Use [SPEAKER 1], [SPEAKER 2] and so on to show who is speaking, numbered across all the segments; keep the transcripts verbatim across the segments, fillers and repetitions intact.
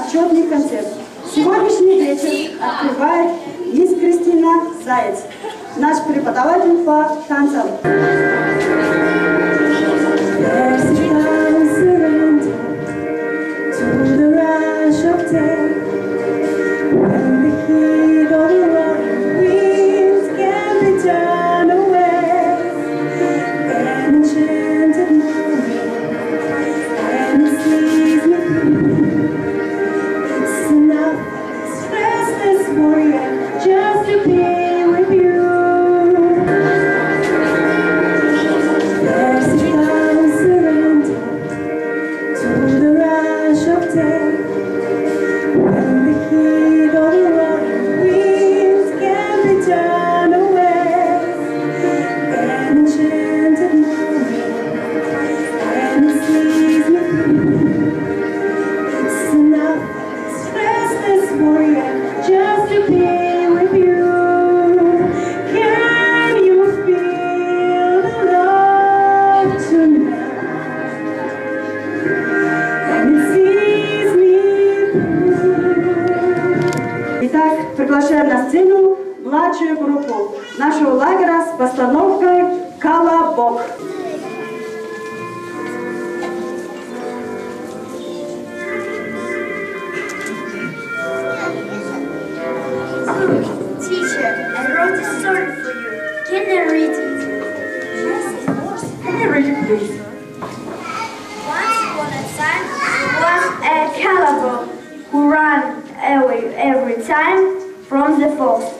[SPEAKER 1] отчетный концерт. Сегодняшний вечер открывает мисс Кристина Заяц, наш преподаватель по танцам. Приглашаем на сцену младшую группу нашего лагеря с постановкой «Колобок».
[SPEAKER 2] Teacher, I wrote a story for you. Can I read it?
[SPEAKER 1] Yes, of course. Can I read it, please?
[SPEAKER 2] Once upon a time, there was a colobok who ran away every time from the fox.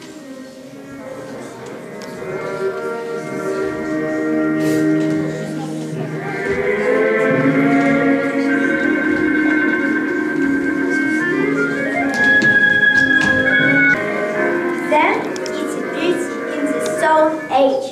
[SPEAKER 2] Then it appeared in the Stone Age.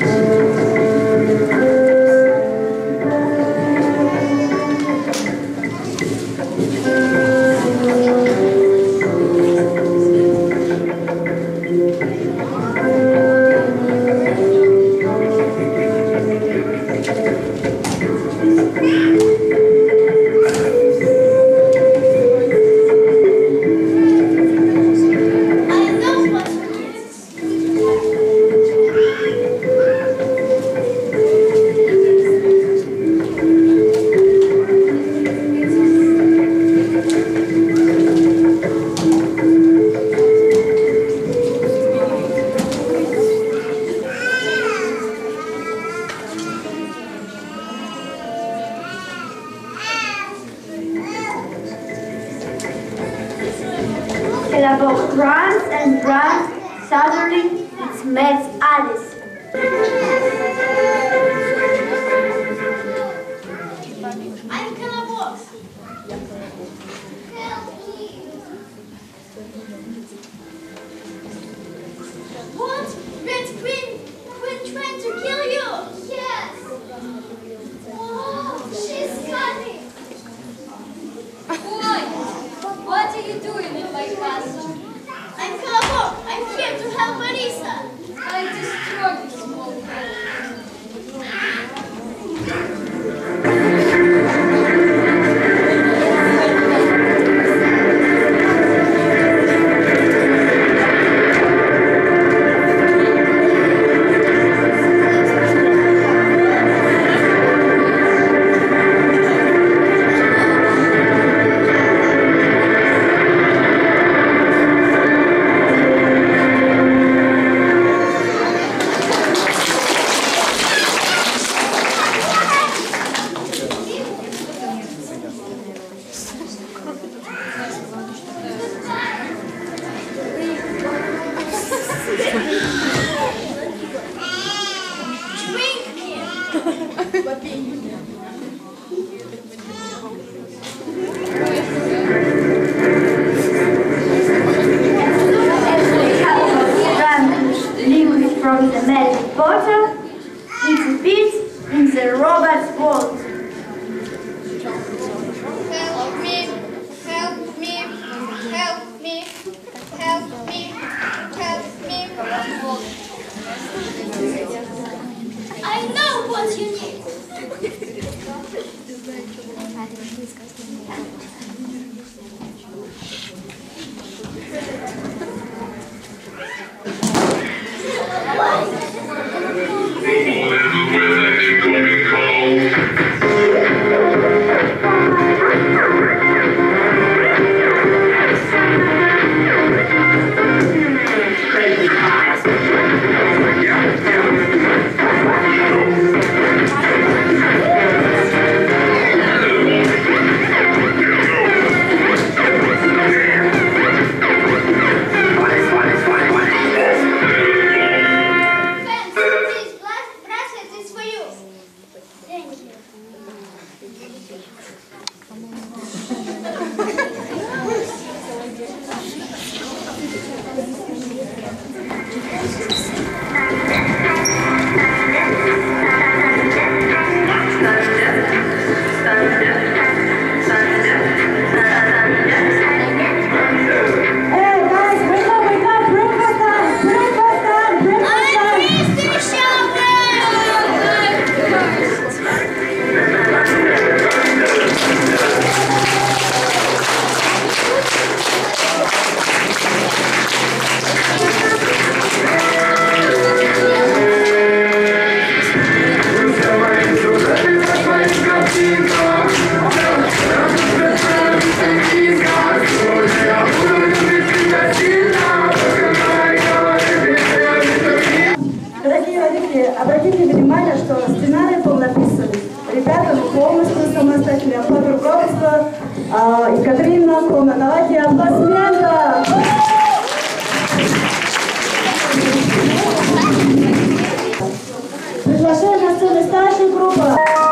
[SPEAKER 2] Colobok runs and runs, suddenly it meets Alice.
[SPEAKER 3] I'm Colobok. Help me. What? Red Queen? Queen trying to kill you? Yes. Oh, she's cunning. Why? What are you doing in my castle? I'm Colobok. I'm here to help Marisa. I destroyed this small girl.
[SPEAKER 2] From the magic bottle, it appears in the robot's world.
[SPEAKER 3] Help me, help me, help me, help me, help me. I know what you need.
[SPEAKER 1] Девочки, обратите внимание, что сценарий был написан ребятам полностью самостоятельно под руководством э, Екатерина Круна. Давайте аплодисменты. Приглашаем на сцену старшую группу.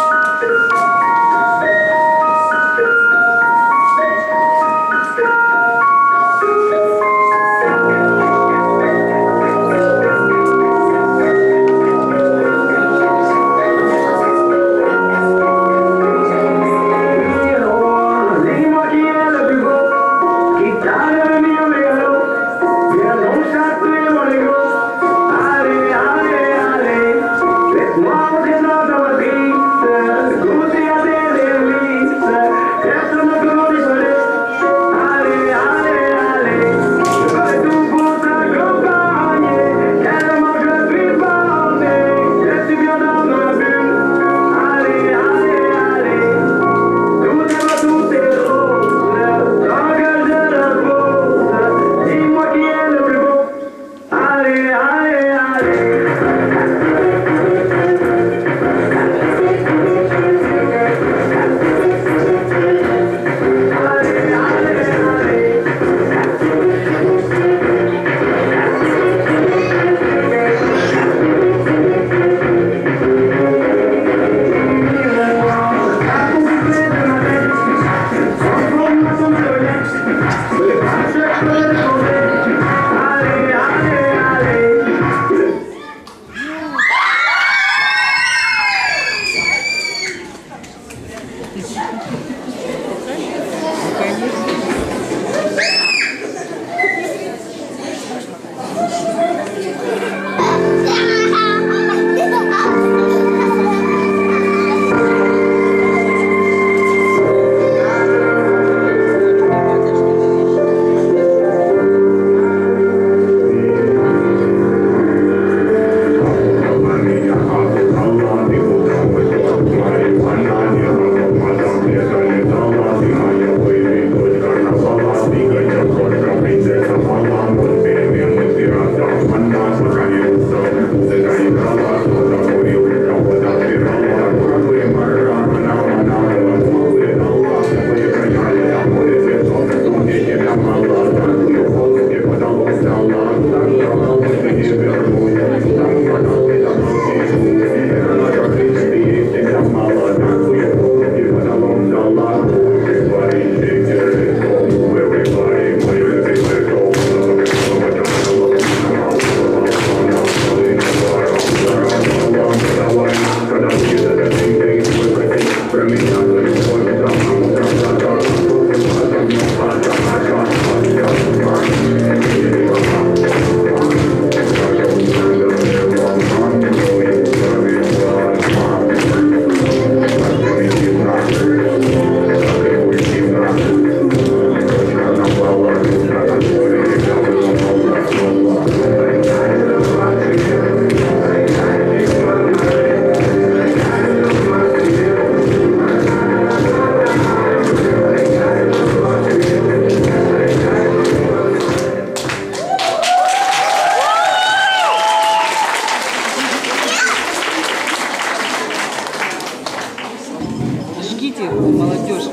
[SPEAKER 4] Молодежь.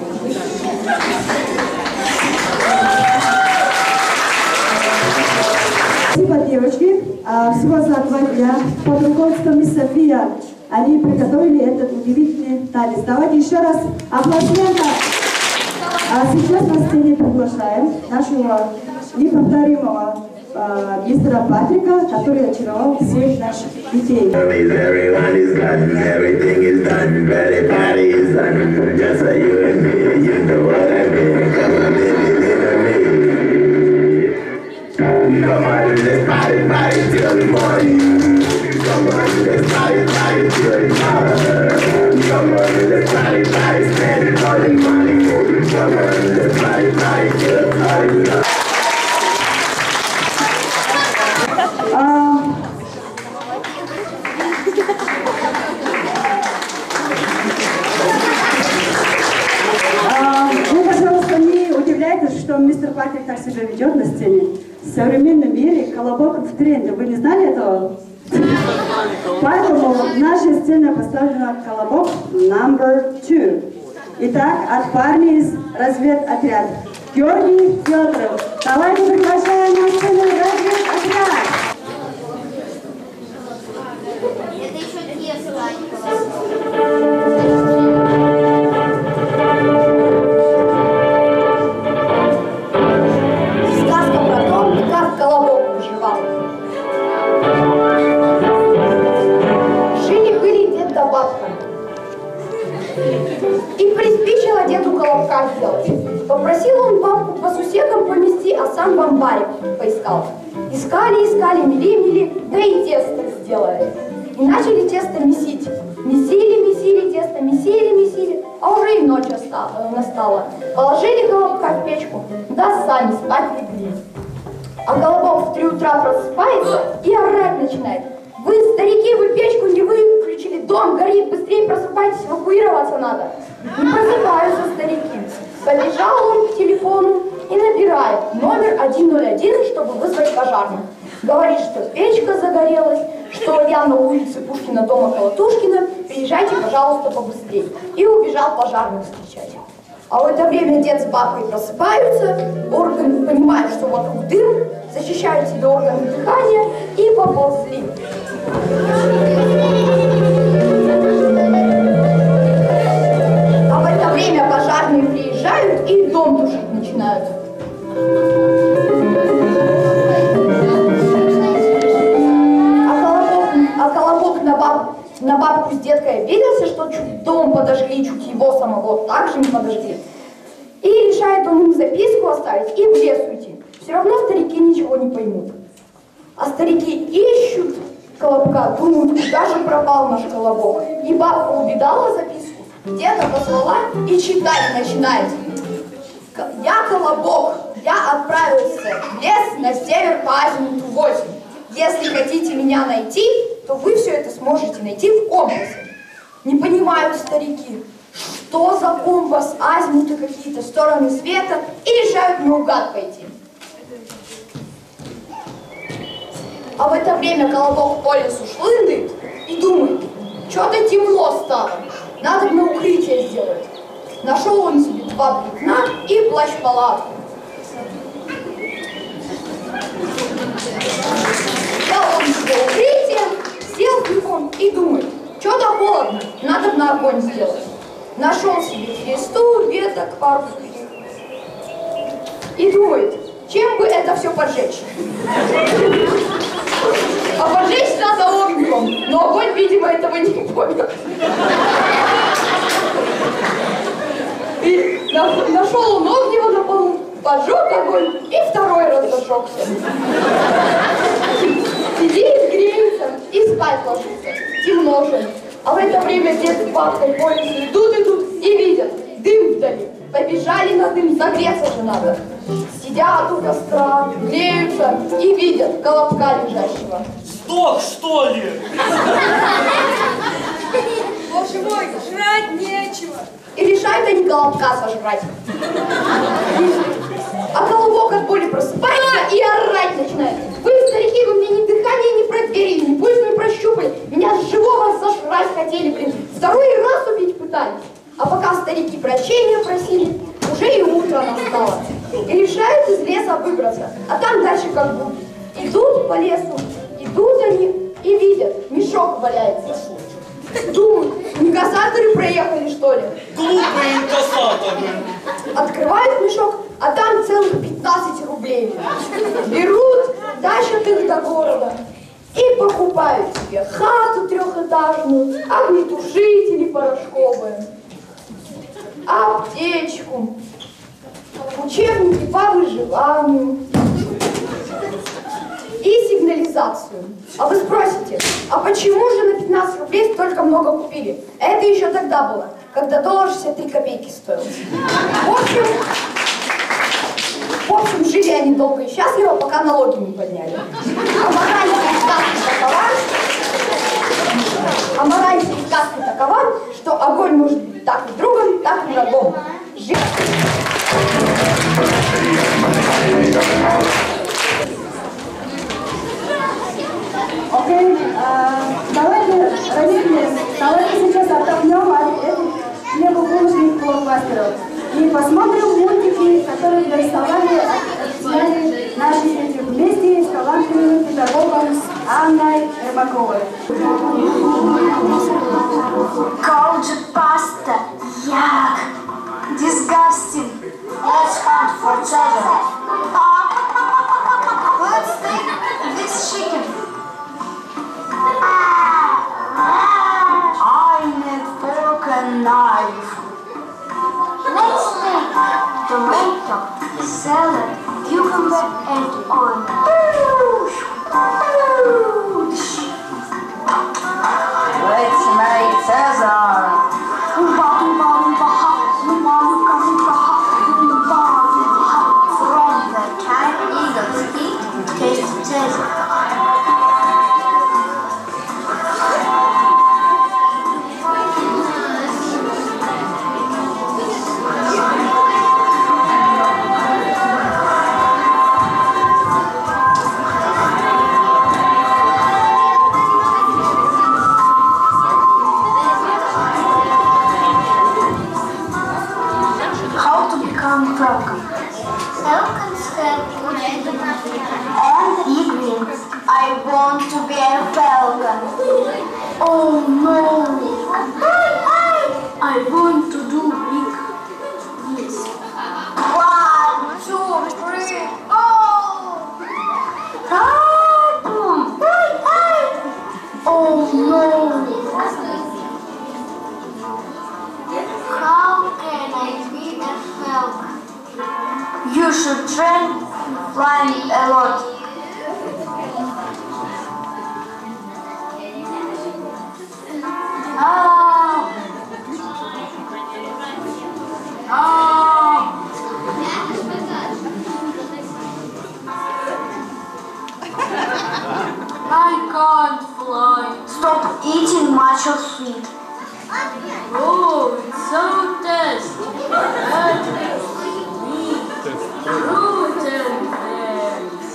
[SPEAKER 1] Спасибо, девочки. Всего за два дня под руководством мисс София они приготовили этот удивительный танец. Давайте еще раз аплодисменты. А сейчас на сцене приглашаем нашего неповторимого э, мистера Патрика, который очаровал всех наших детей.
[SPEAKER 5] Everyone is done, everything is done, very party is done, just like you and me, you know what I mean, come on baby, little me. Come on, let's party, party till the morning, come on, let's party, party till the morning, come on, let's party, party, spend all the money, come on, let's party, party till the morning.
[SPEAKER 1] Что мистер Патрик так себя ведет на сцене. В современном мире колобок в тренде. Вы не знали этого? сцены поставлена «Колобок номер два». Итак, от парня из разведотряда Георгий Федоров. Давайте приглашаем на сцену разведотряд.
[SPEAKER 3] Это еще детство.
[SPEAKER 2] Сказка про то, как Колобок выживал. Жили-были дед да бабка. И приспичило деду Колобка сделать. Попросил он бабку по сусекам помести, а сам в амбаре поискал. Искали, искали, мели-мели, да и тесто сделали. И начали тесто месить. Месили, месили тесто, месили, месили, а уже и ночь настала. Положили Колобка в печку, да сами спать легли. А Колобок в три утра просыпается и орать начинает. Вы, старики, вы печку не выключили, дом горит, быстрее просыпайтесь, эвакуироваться надо. Не просыпаются старики. Побежал он к телефону и набирает номер один ноль один, чтобы вызвать пожарных. Говорит, что печка загорелась, что я на улице Пушкина, дома Колотушкина, приезжайте, пожалуйста, побыстрее. И убежал пожарных встречать. А в это время дед с бабкой просыпаются, органы понимают, что вокруг дым, защищают себе органы дыхания и поползли. А в это время пожарные приезжают и дом тушить начинают. А Колобок на, баб, на бабку с деткой обиделся, что чуть дом подожгли, чуть его самого также не подожгли. И решает он им записку оставить и в лес уйти. Все равно старики ничего не поймут. А старики ищут Колобка, думают, куда же пропал наш Колобок. И бабка увидала записку, деда позвала и читать начинает. Я Колобок, я отправился в лес на север по азимуту восемь. Если хотите меня найти, то вы все это сможете найти в компасе. Не понимают старики, что за компас, азимуты какие-то, стороны света, и решают наугад пойти. А в это время Колобок по лесу шлындает и думает, что-то темно стало, надо на укрытие сделать. Нашел он себе два бревна и плащ-палатку. Взял он себе укрытие, сел в него и думает, что-то холодно, надо на огонь сделать. Нашел себе хлесту, веток, пару сухих. И думает, чем бы это все поджечь? А поджечь надо огнем, но огонь, видимо, этого не понял. И нашел он огнево на полу, поджег огонь и второй раз зажегся. Сидит, греется и спать ложится. Темно же. А в это время дед с бабкой по лесу идут, идут и видят дым вдали. Побежали на дым, согреться же надо. Сидят у костра, греются и видят Колобка лежащего.
[SPEAKER 4] Сдох, что ли?
[SPEAKER 3] Боже мой, жрать нечего.
[SPEAKER 2] И решают они Колобка сожрать. А Колобок от боли просыпается и орать начинает. Вы, старики, вы мне ни дыхание не проверили, ни пульс не прощупали. Меня живого сожрать хотели, блин. Второй раз убить пытались. А пока старики прощения просили, уже и утро настало. И решают из леса выбраться. А там дальше как будет. Идут по лесу, идут они и видят, мешок валяется. Думают, инкассаторы проехали, что ли?
[SPEAKER 4] Глупые инкассаторы.
[SPEAKER 2] Открывают мешок, а там целых пятнадцать рублей. Берут, тащат их до города и покупают себе хату трехэтажную, огнетушители порошковые, аптечку, учебники по выживанию и сигнализацию. А вы спросите, а почему же на пятнадцать рублей столько много купили? Это еще тогда было, когда доллар шестьдесят три копейки стоил. В общем, в общем, жили они долго и счастливо, пока налоги не подняли. А мораль всей сказки такова, а мораль всей сказки такова, что огонь может быть так и другом, так и врагом. Жить.
[SPEAKER 1] Окей, а, давайте, родители, фломастеров. И посмотрим мультики, которые нарисовали, сняли наши дети вместе с талантливым педагогом Анной Рыбаковой.
[SPEAKER 6] Cold pasta, yuck, disgusting. Let's hunt for treasure. Let's take this chicken. I need fork and knife. Let's take tomato, salad, cucumber, and onion. Let's make Caesar. From the time eagles eat, taste Caesar. Falcon. Falcons have good and big wings. I want to be a falcon. Oh no! I want to do big wings. One, two, three, go! Oh no! How can I be a falcon? You should train flying a lot. Oh. Oh. I can't fly. Stop eating much of sweet. Oh, it's so tasty. Fruit and berries.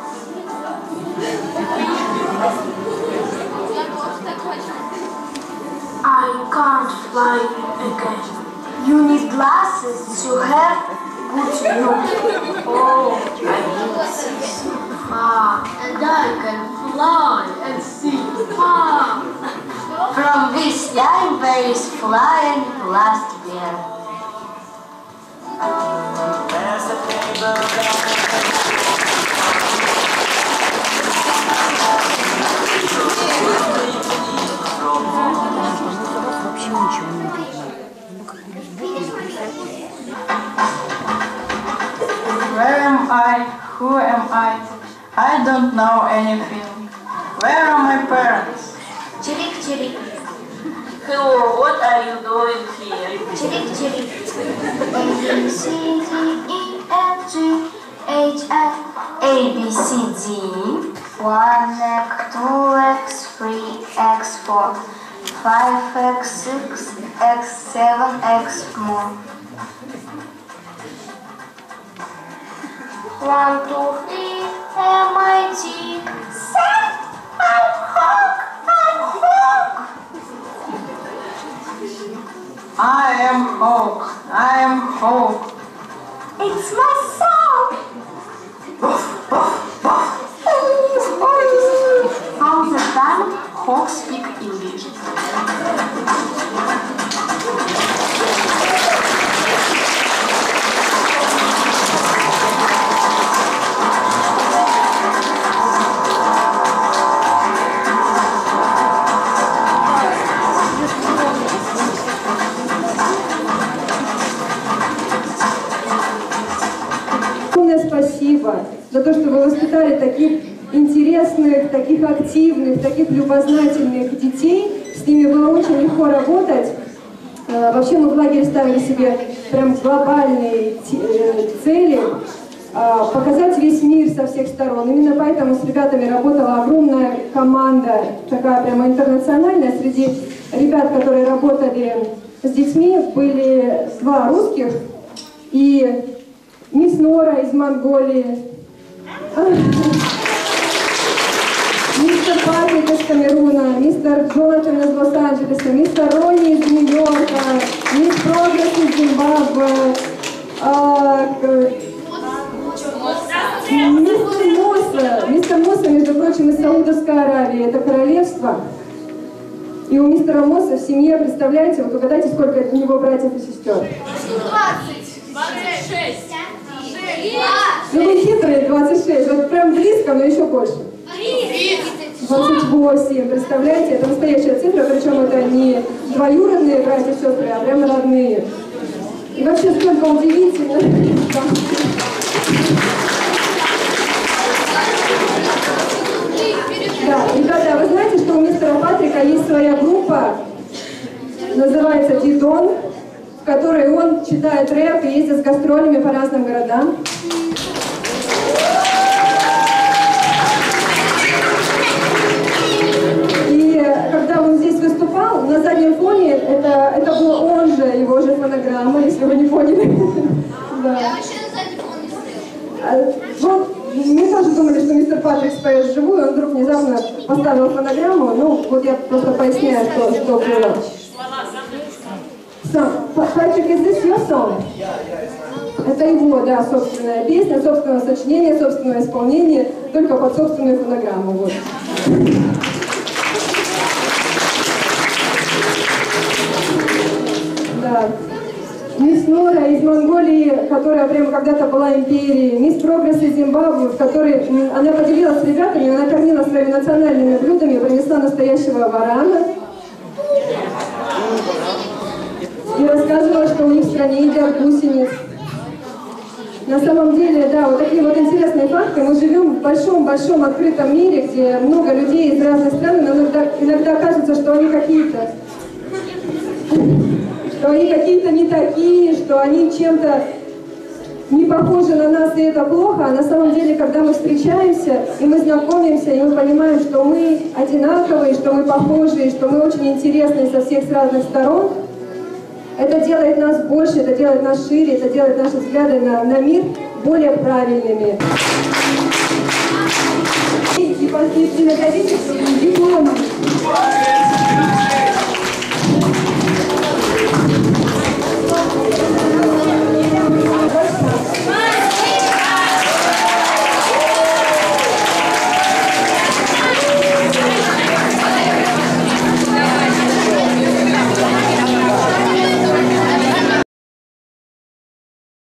[SPEAKER 6] I can't fly again. You need glasses to have good view. Oh, I can see far. And I can fly and see far. From this time there is flying last year.
[SPEAKER 7] Where am I? Who am I? I don't know anything. Where are my parents?
[SPEAKER 6] Chirik, chirik.
[SPEAKER 7] Hello, what are you doing here?
[SPEAKER 6] Chirik, chirik. A, B, C, D, E, F, G, H, I. A, B, C, D. one x, two x, three x, four. five x, six x, seven x more. One, two, three, M I T. Set! I'm Hawk! I'm Hawk!
[SPEAKER 7] I am Hawk. I am Hawk.
[SPEAKER 6] It's my song! From the time, Hawk speak English.
[SPEAKER 1] Спасибо за то, что вы воспитали таких интересных, таких активных, таких любознательных детей. С ними было очень легко работать. Вообще мы в лагере ставили себе прям глобальные цели показать весь мир со всех сторон. Именно поэтому с ребятами работала огромная команда, такая прямо интернациональная. Среди ребят, которые работали с детьми, были два русских и мисс Нора из Монголии, мистер Патрик из Камеруна, мистер Джонатан из Лос-Анджелеса, мистер Ронни из Нью-Йорка, мисс Прогресс из Зимбабве. А, мистер Мосса, мистер Мосса, между прочим, из Саудовской Аравии, это королевство. И у мистера Мосса в семье, представляете, вот угадайте, сколько у него братьев и сестер?
[SPEAKER 3] двадцать. двадцать шесть.
[SPEAKER 1] Ну вы хитрые, двадцать шесть, вот прям близко, но еще больше. двадцать восемь, представляете, это настоящая цифра, причем это не двоюродные братья и сестры, а прямо родные. И вообще столько удивительно. Да, ребята, вы знаете, что у мистера Патрика есть своя группа, называется Дидон, в которой он читает рэп и ездит с гастролями по разным городам. И когда он здесь выступал, на заднем фоне, это, это был он же, его же фонограмма, если вы не поняли. Да.
[SPEAKER 3] Я вообще на задний фон не стоял.
[SPEAKER 1] Вот, мы тоже думали, что мистер Патрик споет вживую, он вдруг внезапно поставил фонограмму. Ну, вот я просто поясняю, что, что было. Сам. Патрик, is this your song? Это его, да, собственная песня, собственное сочинение, собственное исполнение, только под собственную фонограмму. Вот. Да. Мисс Нора из Монголии, которая прямо когда-то была империей, мисс Прогресс из Зимбабве, в которой она поделилась с ребятами, она кормила своими национальными блюдами, принесла настоящего варана и рассказывала, что у них в стране едят гусениц. На самом деле, да, вот такие вот интересные факты. Мы живем в большом-большом открытом мире, где много людей из разных стран, но иногда, иногда кажется, что они какие-то что они какие-то не такие, что они чем-то не похожи на нас, и это плохо. А на самом деле, когда мы встречаемся, и мы знакомимся, и мы понимаем, что мы одинаковые, что мы похожи, что мы очень интересные со всех с разных сторон, это делает нас больше, это делает нас шире, это делает наши взгляды на, на мир более правильными. И, и, и наградите дипломом.